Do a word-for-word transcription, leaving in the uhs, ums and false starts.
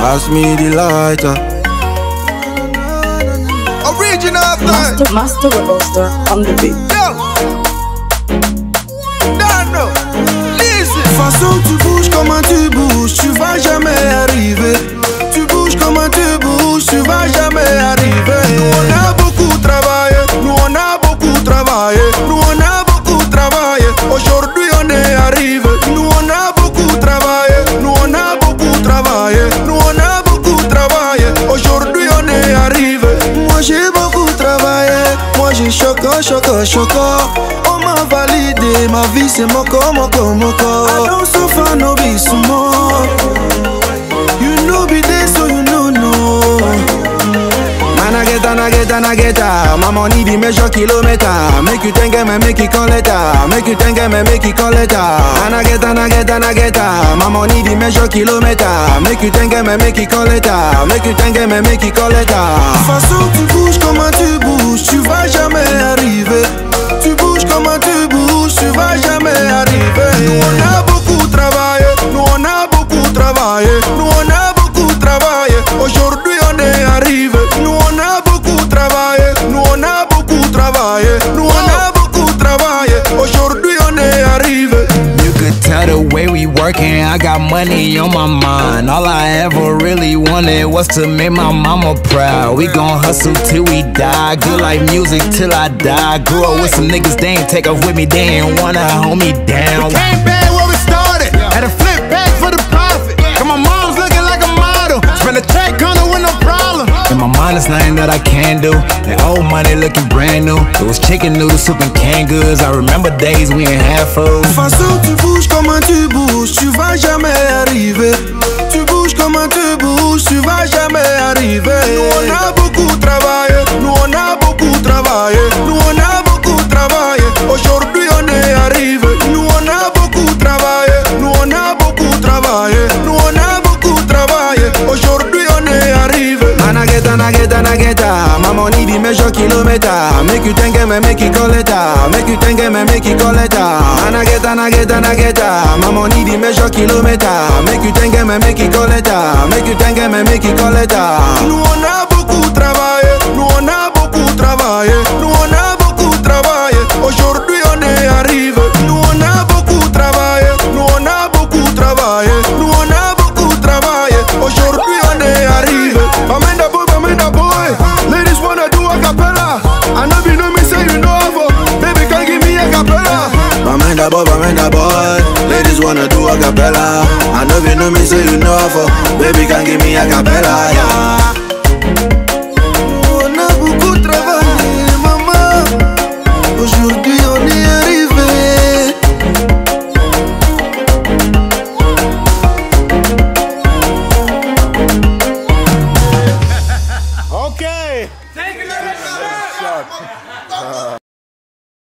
pass me the lighter. Original Master, master roster on the beat. Yo, Dano, listen. Façon tu bouges, comment tu bouges, tu vas jamais arriver. Tu bouges, comment tu bouges, tu vas jamais arriver. Nous on a beaucoup travaillé, nous on a beaucoup travaillé, nous on a beaucoup travaillé. Aujourd'hui on est arrivé. Nous on a beaucoup travaillé, nous on a beaucoup travaillé, nous on a beaucoup travaillé. Aujourd'hui on est arrivé. Moi j'ai beaucoup travaillé, moi j'ai choco, choco, choco. On m'a validé, ma vie c'est moko, moko, moko. I don't suffer, no be sumo. You know be there, so you know no. Man I get and I get and I get her. My money the measure kilometer. Make you think me, make it call later. Make you think me, make it call later. Man I get and I get and I get her. My money the measure kilometer. Make you think me, make it call later. Make you think me, make it call later. Façon tu bouges, comment tu bouges, tu vas jamais arriver. Tu bouges comment tu bouges, tu vas jamais arriver. Nous on a beaucoup travaillé, nous on a beaucoup travaillé, nous on a beaucoup travaillé. Aujourd'hui on est arrivé. Nous on a beaucoup travaillé, nous on a beaucoup travaillé, nous on a beaucoup travaillé. Aujourd'hui on est arrivé. You could tell the way we working, I got money on my mind. All I ever really wanted was to make my mama proud. We gon' hustle till we die, good like music till I die. Grew up with some niggas, they ain't take off with me, they ain't wanna hold me down. We came back where we started, had to flip back for the profit. Got my mom's looking like a model, spend a check on her with no problem. In my mind it's nothing that I can do, and old money looking brand new. It was chicken noodles, soup and canned goods, I remember days we ain't had food. Façon tu bouges, comment tu bouges, tu vas jamais arriver. Tu bouges comment tu bouges, tu vas jamais arriver. Nous on a beaucoup travaillé, nous on a beaucoup travaillé, nous on a beaucoup travaillé. Aujourd'hui on est arrivé. Nous on a beaucoup travaillé, nous on a beaucoup travaillé, nous on a beaucoup travaillé. Aujourd'hui on est arrivé. Man I get and I get and I get her. My money the measure kilometer. Make you think me, make it call later. Make you think me, make it call later. Man I get and I get and I get her. My money the measure kilometer. Make you think me, make it call later. Make you think me, make it call later. Nous on a beaucoup travaillé, nous on a beaucoup travaillé, nous on a beaucoup travaillé. Aujourd'hui on est arrivé. Nous on a beaucoup travaillé, nous on a beaucoup travaillé, nous on a beaucoup travaillé. Aujourd'hui on est arrivé. Amanda boy, Amanda boy. Ladies wanna do a cappella. I know you know me say you know for. Baby can give me a cappella. Amanda boy, Amanda boy. Ladies wanna do a cappella. I know you know me say you know for. Baby can give me a cappella. Yeah. On a beaucoup travaillé, maman. Aujourd'hui on est arrivé. Okay. Take another shot.